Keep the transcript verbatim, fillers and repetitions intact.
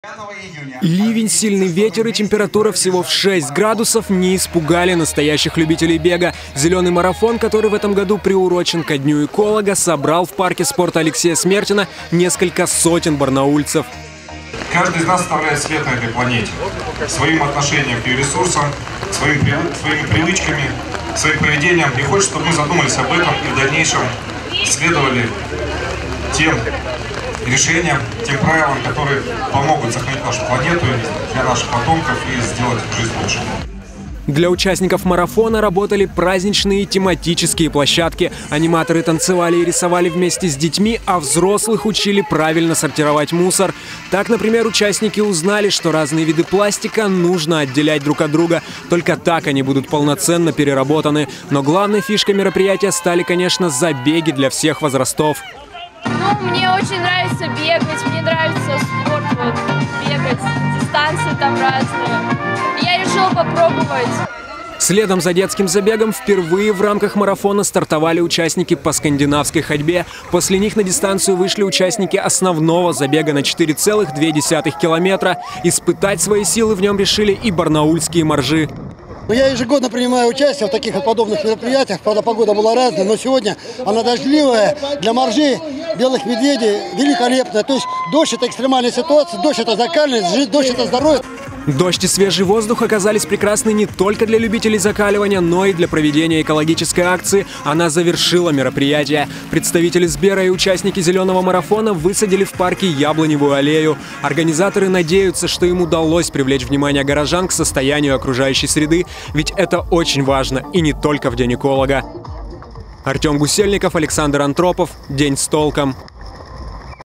Ливень, сильный ветер и температура всего в шесть градусов не испугали настоящих любителей бега. Зеленый марафон, который в этом году приурочен ко Дню эколога, собрал в парке спорта Алексея Смертина несколько сотен барнаульцев. Каждый из нас оставляет след на этой планете. Своим отношением к ее ресурсам, своим, своими привычками, своим поведением. И хочет, чтобы мы задумались об этом и в дальнейшем следовали тем решениям, тем правилам, которые помогут сохранить нашу планету для наших потомков и сделать жизнь лучше. Для участников марафона работали праздничные тематические площадки. Аниматоры танцевали и рисовали вместе с детьми, а взрослых учили правильно сортировать мусор. Так, например, участники узнали, что разные виды пластика нужно отделять друг от друга. Только так они будут полноценно переработаны. Но главной фишкой мероприятия стали, конечно, забеги для всех возрастов. Ну, мне очень нравится бегать, мне нравится спорт, вот, бегать, дистанции там разные. Я решила попробовать. Следом за детским забегом впервые в рамках марафона стартовали участники по скандинавской ходьбе. После них на дистанцию вышли участники основного забега на четыре целых две десятых километра. Испытать свои силы в нем решили и барнаульские моржи. Я ежегодно принимаю участие в таких вот подобных мероприятиях. Правда, погода была разная, но сегодня она дождливая. Для моржей, белых медведей великолепная. То есть дождь – это экстремальная ситуация, дождь – это закаливание, дождь – это здоровье. Дождь и свежий воздух оказались прекрасны не только для любителей закаливания, но и для проведения экологической акции. Она завершила мероприятие. Представители Сбера и участники зеленого марафона высадили в парке яблоневую аллею. Организаторы надеются, что им удалось привлечь внимание горожан к состоянию окружающей среды, ведь это очень важно и не только в День эколога. Артем Гусельников, Александр Антропов. День с толком.